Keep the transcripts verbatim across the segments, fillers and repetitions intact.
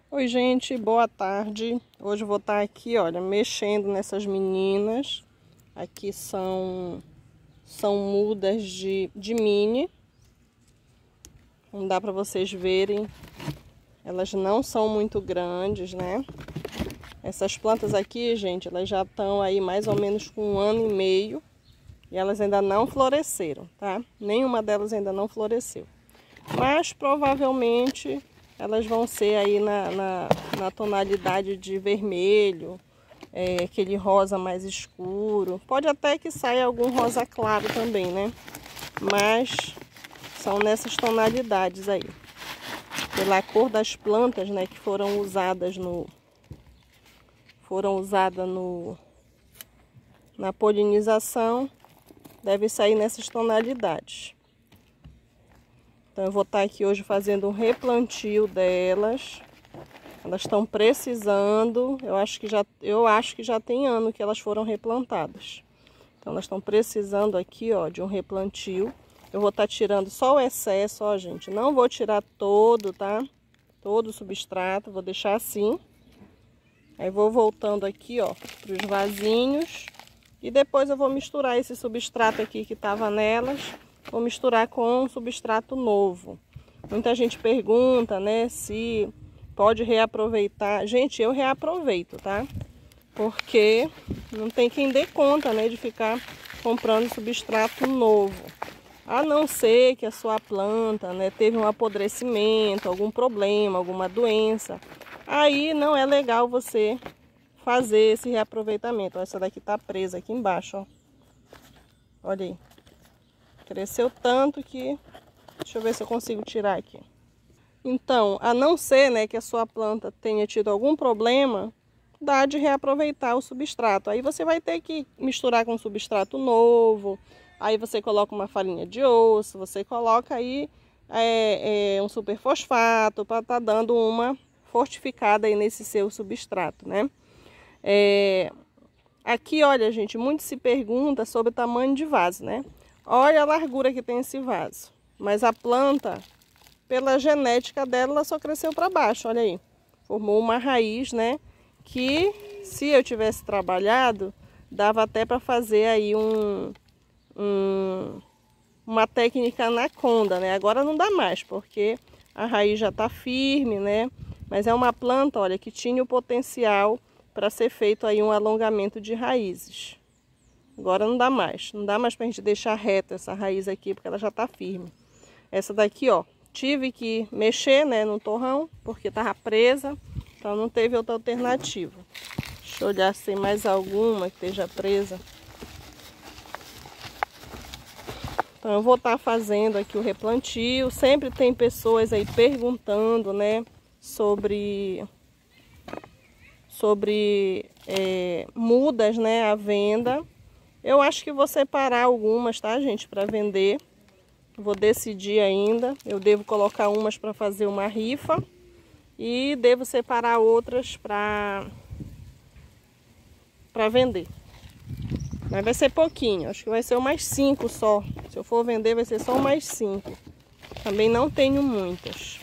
Oi gente, boa tarde. Hoje eu vou estar aqui, olha, mexendo nessas meninas. Aqui são, são mudas de, de mini. Não dá para vocês verem. Elas não são muito grandes, né? Essas plantas aqui, gente, elas já estão aí mais ou menos com um ano e meio. E elas ainda não floresceram, tá? Nenhuma delas ainda não floresceu. Mas provavelmente elas vão ser aí na, na, na tonalidade de vermelho, é, aquele rosa mais escuro. Pode até que saia algum rosa claro também, né? Mas são nessas tonalidades aí. Pela cor das plantas, né, que foram usadas no foram usadas no na polinização, deve sair nessas tonalidades. Então eu vou estar aqui hoje fazendo um replantio delas. Elas estão precisando, eu acho que já eu acho que já tem ano que elas foram replantadas. Então elas estão precisando aqui, ó, de um replantio. Eu vou estar tirando só o excesso, ó, gente. Não vou tirar todo, tá? Todo o substrato, vou deixar assim. Aí vou voltando aqui, ó, para os vasinhos. E depois eu vou misturar esse substrato aqui que estava nelas. Vou misturar com um substrato novo. Muita gente pergunta, né, se pode reaproveitar. Gente, eu reaproveito, tá? Porque não tem quem dê conta, né, de ficar comprando substrato novo. A não ser que a sua planta, né, teve um apodrecimento, algum problema, alguma doença. Aí não é legal você fazer esse reaproveitamento. Ó, essa daqui tá presa aqui embaixo, ó. Olha aí. Cresceu tanto que... Deixa eu ver se eu consigo tirar aqui. Então, a não ser, né, que a sua planta tenha tido algum problema, dá de reaproveitar o substrato. Aí você vai ter que misturar com substrato novo. Aí você coloca uma farinha de osso, você coloca aí é, é, um superfosfato para estar tá dando uma fortificada aí nesse seu substrato, né? É, aqui, olha, gente, muito se pergunta sobre o tamanho de vaso, né? Olha a largura que tem esse vaso. Mas a planta, pela genética dela, ela só cresceu para baixo, olha aí. Formou uma raiz, né? Que se eu tivesse trabalhado, dava até para fazer aí um... Um, uma técnica anaconda, né? Agora não dá mais, porque a raiz já tá firme, né? Mas é uma planta, olha, que tinha o potencial para ser feito aí um alongamento de raízes. Agora não dá mais. Não dá mais pra gente deixar reta essa raiz aqui, porque ela já tá firme. Essa daqui, ó, tive que mexer, né, no torrão, porque tava presa, então não teve outra alternativa. Deixa eu olhar se tem mais alguma que esteja presa. Então eu vou estar fazendo aqui o replantio. Sempre tem pessoas aí perguntando, né, sobre, sobre é, mudas, né, à venda. Eu acho que vou separar algumas, tá, gente, para vender. Vou decidir ainda. Eu devo colocar umas para fazer uma rifa e devo separar outras para para vender. Mas vai ser pouquinho, acho que vai ser umas cinco só. Se eu for vender, vai ser só umas cinco. Também não tenho muitas.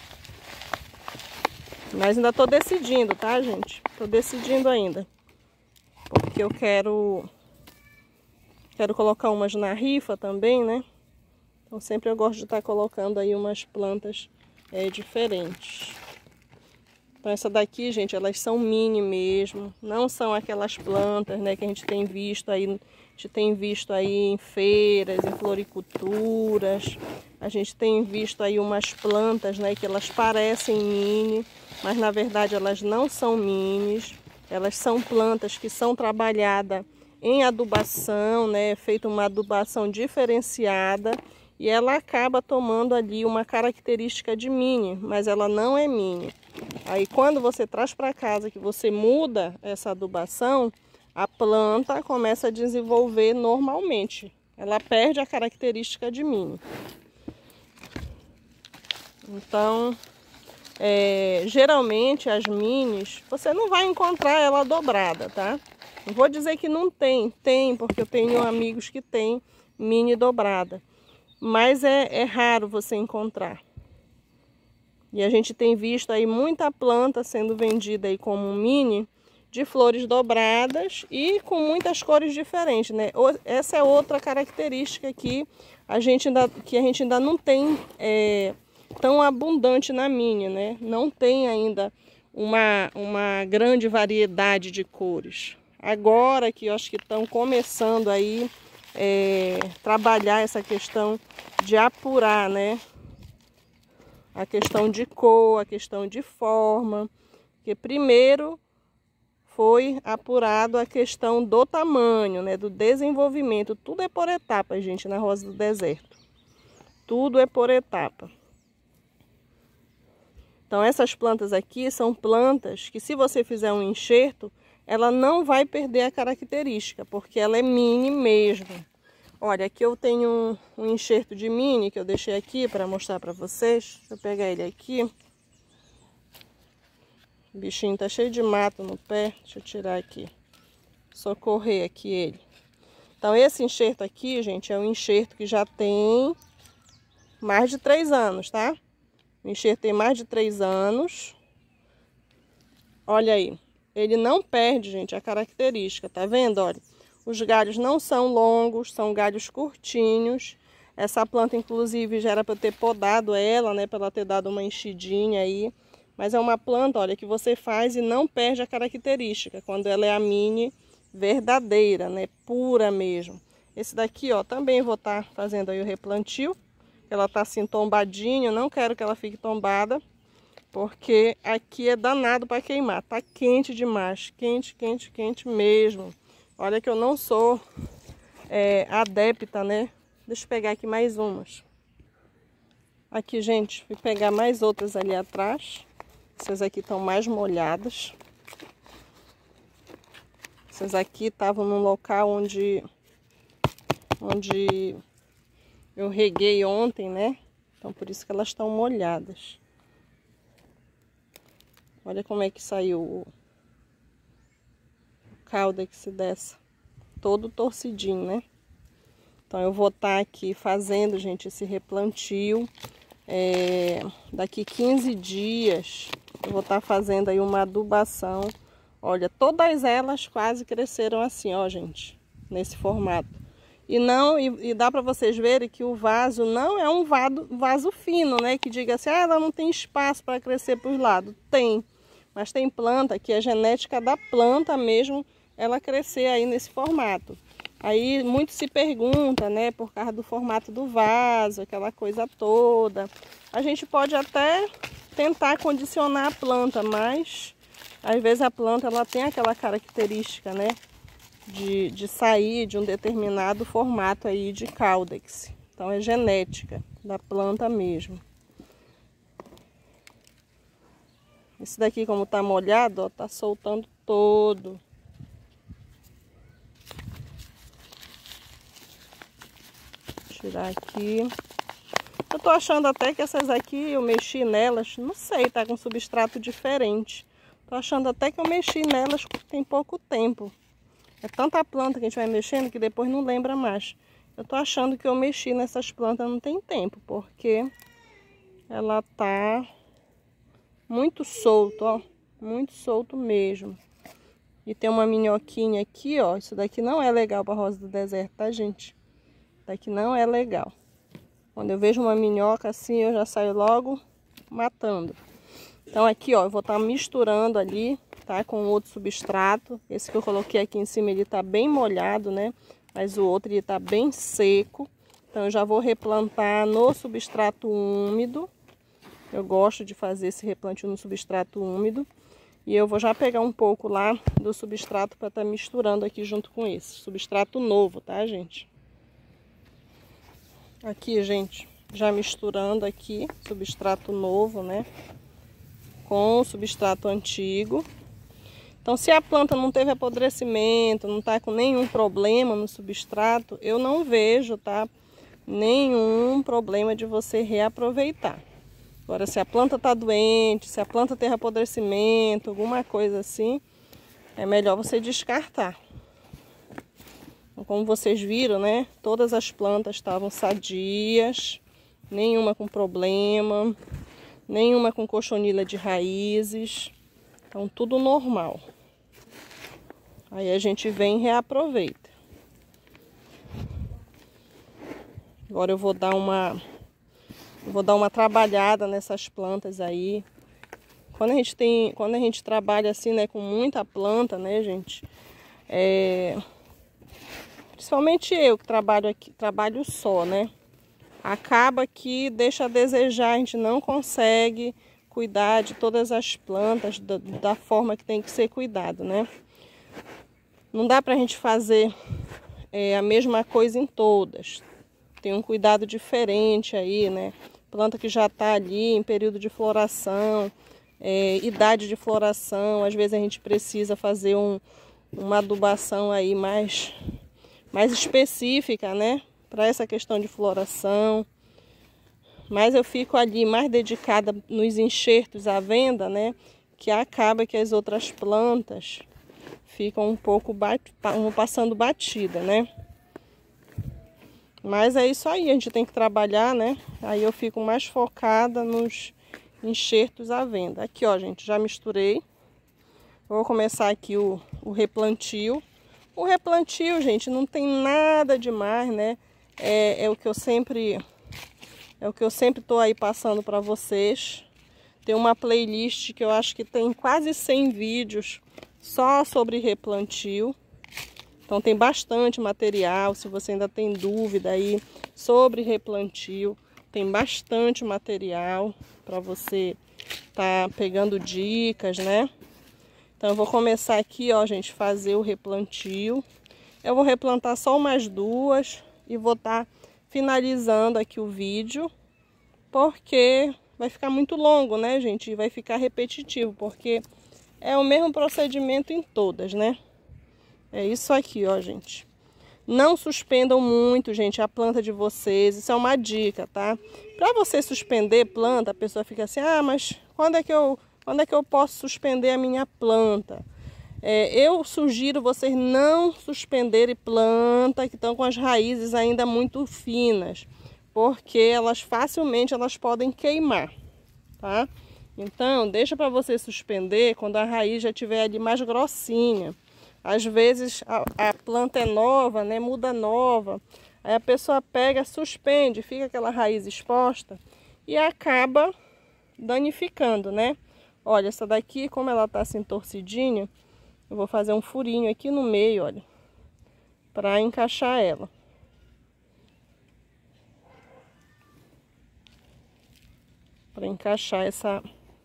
Mas ainda tô decidindo, tá, gente? Tô decidindo ainda. Porque eu quero... Quero colocar umas na rifa também, né? Então sempre eu gosto de estar colocando aí umas plantas é, diferentes. Então essa daqui, gente, elas são mini mesmo, não são aquelas plantas, né, que a gente tem visto aí, a gente tem visto aí em feiras, em floriculturas. A gente tem visto aí umas plantas, né, que elas parecem mini, mas na verdade elas não são minis. Elas são plantas que são trabalhadas em adubação, né, feita uma adubação diferenciada. E ela acaba tomando ali uma característica de mini, mas ela não é mini. Aí quando você traz para casa, que você muda essa adubação, a planta começa a desenvolver normalmente. Ela perde a característica de mini. Então, é, geralmente as minis, você não vai encontrar ela dobrada, tá? Não vou dizer que não tem, tem, porque eu tenho amigos que têm mini dobrada. Mas é, é raro você encontrar. E a gente tem visto aí muita planta sendo vendida aí como um mini, de flores dobradas e com muitas cores diferentes, né? Essa é outra característica que a gente ainda, que a gente ainda não tem é, tão abundante na minha, né? Não tem ainda uma, uma grande variedade de cores. Agora que eu acho que estão começando aí é, trabalhar essa questão de apurar, né? A questão de cor, a questão de forma, porque primeiro foi apurado a questão do tamanho, né, do desenvolvimento. Tudo é por etapas, gente, na rosa do deserto. Tudo é por etapa. Então, essas plantas aqui são plantas que, se você fizer um enxerto, ela não vai perder a característica, porque ela é mini mesmo. Olha, aqui eu tenho um, um enxerto de mini que eu deixei aqui para mostrar para vocês. Deixa eu pegar ele aqui. O bichinho tá cheio de mato no pé. Deixa eu tirar aqui. Socorrer aqui ele. Então, esse enxerto aqui, gente, é um enxerto que já tem mais de três anos, tá? O enxerto tem mais de três anos. Olha aí. Ele não perde, gente, a característica, tá vendo? Olha, os galhos não são longos, são galhos curtinhos. Essa planta, inclusive, já era para eu ter podado ela, né? Para ela ter dado uma enchidinha aí. Mas é uma planta, olha, que você faz e não perde a característica, quando ela é a mini verdadeira, né? Pura mesmo. Esse daqui, ó, também vou estar fazendo aí o replantio. Ela tá assim tombadinha, não quero que ela fique tombada, porque aqui é danado para queimar. Tá quente demais, quente, quente, quente mesmo. Olha que eu não sou é, adepta, né? Deixa eu pegar aqui mais umas. Aqui, gente, fui pegar mais outras ali atrás. Essas aqui estão mais molhadas. Essas aqui estavam num local onde, onde eu reguei ontem, né? Então, por isso que elas estão molhadas. Olha como é que saiu o caudex dessa. Todo torcidinho, né? Então, eu vou estar aqui fazendo, gente, esse replantio. É, daqui quinze dias... eu vou estar fazendo aí uma adubação. Olha, todas elas quase cresceram assim, ó, gente. Nesse formato. E não, e, e dá para vocês verem que o vaso não é um vaso, vaso fino, né? Que diga assim, ah, ela não tem espaço para crescer por lado. Tem. Mas tem planta que a genética da planta mesmo, ela crescer aí nesse formato. Aí muito se pergunta, né? Por causa do formato do vaso, aquela coisa toda. A gente pode até tentar condicionar a planta, mas às vezes a planta ela tem aquela característica, né, de, de sair de um determinado formato aí de caudex. Então é genética da planta mesmo. Esse daqui, como tá molhado, ó, tá soltando todo. Vou tirar aqui. Eu tô achando até que essas aqui, eu mexi nelas, não sei, tá com substrato diferente. Tô achando até que eu mexi nelas tem pouco tempo. É tanta planta que a gente vai mexendo que depois não lembra mais. Eu tô achando que eu mexi nessas plantas não tem tempo, porque ela tá muito solto, ó. Muito solto mesmo. E tem uma minhoquinha aqui, ó. Isso daqui não é legal pra rosa do deserto, tá, gente? Isso daqui não é legal. Quando eu vejo uma minhoca assim, eu já saio logo matando. Então aqui, ó, eu vou estar misturando ali, tá? Com outro substrato. Esse que eu coloquei aqui em cima, ele tá bem molhado, né? Mas o outro, ele tá bem seco. Então eu já vou replantar no substrato úmido. Eu gosto de fazer esse replantio no substrato úmido. E eu vou já pegar um pouco lá do substrato para estar misturando aqui junto com esse. Substrato novo, tá, gente? Aqui, gente, já misturando aqui, substrato novo, né, com o substrato antigo. Então, se a planta não teve apodrecimento, não tá com nenhum problema no substrato, eu não vejo, tá, nenhum problema de você reaproveitar. Agora, se a planta tá doente, se a planta teve apodrecimento, alguma coisa assim, é melhor você descartar. Como vocês viram, né? Todas as plantas estavam sadias, nenhuma com problema. nenhuma com cochonilha de raízes. Então tudo normal. Aí a gente vem e reaproveita. Agora eu vou dar uma vou dar uma trabalhada nessas plantas aí. Quando a gente tem, quando a gente trabalha assim, né, com muita planta, né, gente, é, principalmente eu que trabalho aqui, trabalho só, né, acaba que deixa a desejar, a gente não consegue cuidar de todas as plantas da, da forma que tem que ser cuidado, né. Não dá pra gente fazer é, a mesma coisa em todas. Tem um cuidado diferente aí, né? Planta que já tá ali em período de floração, é, idade de floração. Às vezes a gente precisa fazer um, uma adubação aí mais, mais específica, né? Para essa questão de floração. Mas eu fico ali mais dedicada nos enxertos à venda, né? Que acaba que as outras plantas ficam um pouco bat... passando batida, né? Mas é isso aí, a gente tem que trabalhar, né? Aí eu fico mais focada nos enxertos à venda. Aqui, ó, gente, já misturei. Vou começar aqui o, o replantio. O replantio, gente, não tem nada demais, né? É, é o que eu sempre... É o que eu sempre tô aí passando para vocês. Tem uma playlist que eu acho que tem quase cem vídeos só sobre replantio. Então tem bastante material, se você ainda tem dúvida aí sobre replantio, tem bastante material para você tá pegando dicas, né? Então eu vou começar aqui, ó, gente, fazer o replantio. Eu vou replantar só umas duas e vou estar tá finalizando aqui o vídeo, porque vai ficar muito longo, né, gente? E vai ficar repetitivo, porque é o mesmo procedimento em todas, né? É isso aqui, ó, gente. Não suspendam muito, gente, a planta de vocês. Isso é uma dica, tá? Para você suspender planta, a pessoa fica assim, ah, mas quando é que eu, quando é que eu posso suspender a minha planta? É, eu sugiro vocês não suspenderem planta que estão com as raízes ainda muito finas, porque elas facilmente elas podem queimar, tá? Então, deixa para você suspender quando a raiz já estiver ali mais grossinha. Às vezes a, a planta é nova, né? Muda nova. Aí a pessoa pega, suspende, fica aquela raiz exposta e acaba danificando, né? Olha, essa daqui, como ela tá assim torcidinha, eu vou fazer um furinho aqui no meio, olha, para encaixar ela. Para encaixar essa...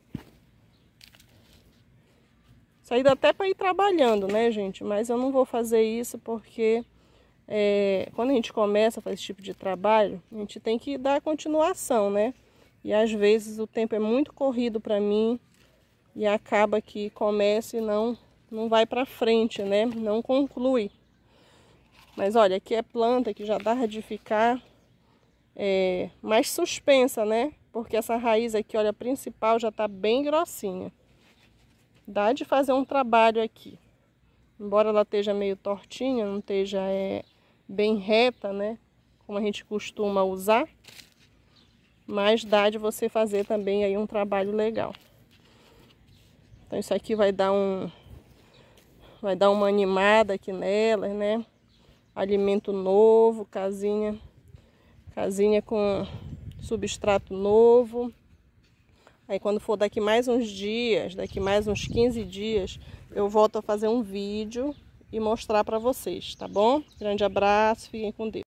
Isso aí dá até para ir trabalhando, né, gente? Mas eu não vou fazer isso porque é, quando a gente começa a fazer esse tipo de trabalho, a gente tem que dar continuação, né? E às vezes o tempo é muito corrido para mim e acaba que começa e não, não vai para frente, né? Não conclui. Mas olha, aqui é planta que já dá de ficar é, mais suspensa, né? Porque essa raiz aqui, olha, a principal já tá bem grossinha. Dá de fazer um trabalho aqui. Embora ela esteja meio tortinha, não esteja é, bem reta, né? Como a gente costuma usar. Mas dá de você fazer também aí um trabalho legal. Então isso aqui vai dar um... Vai dar uma animada aqui nelas, né? Alimento novo, casinha... Casinha com substrato novo. Aí quando for daqui mais uns dias, daqui mais uns quinze dias, eu volto a fazer um vídeo e mostrar para vocês, tá bom? Grande abraço, fiquem com Deus.